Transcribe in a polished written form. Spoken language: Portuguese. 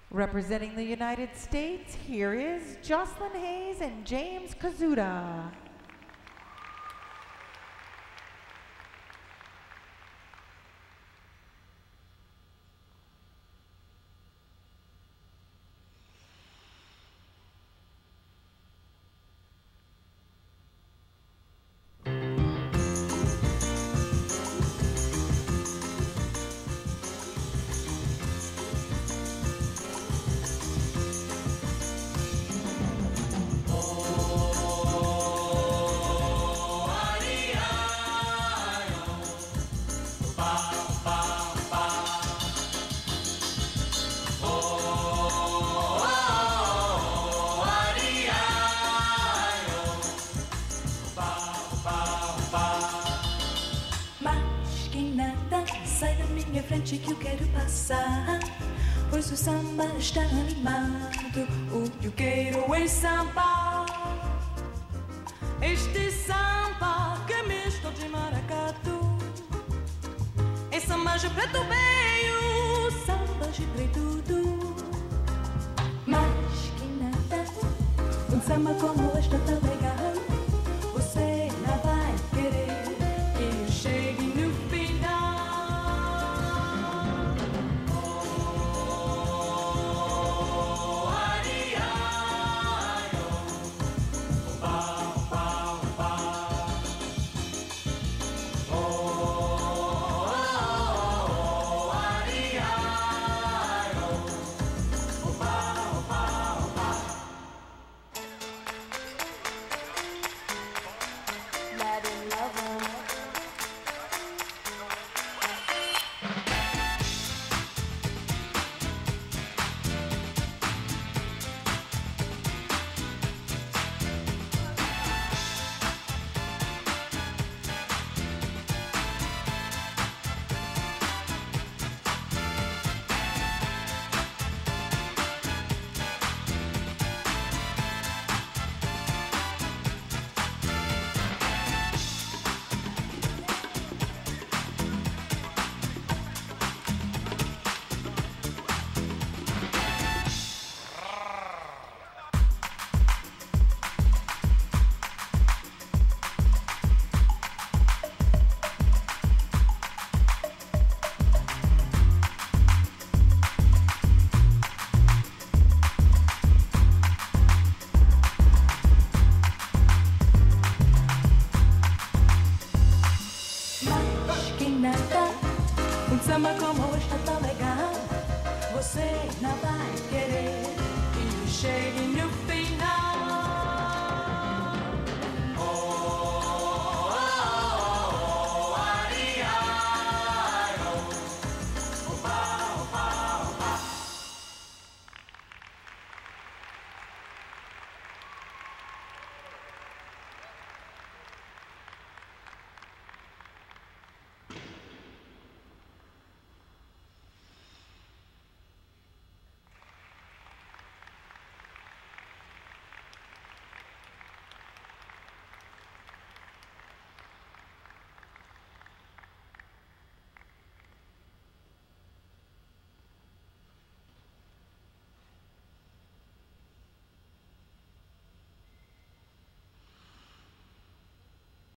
Representing the United States, here is Jocelyn Hayes and James Kazuda. Sai da minha frente que eu quero passar, pois o samba está animado, o que eu quero é samba. Este samba que é misto de maracatu, é samba de preto veio, samba de preto. Mas que nada, um samba como este tão legal, você não vai querer que eu chegue no final. Um samba como este tá legal, você não vai querer que eu chegue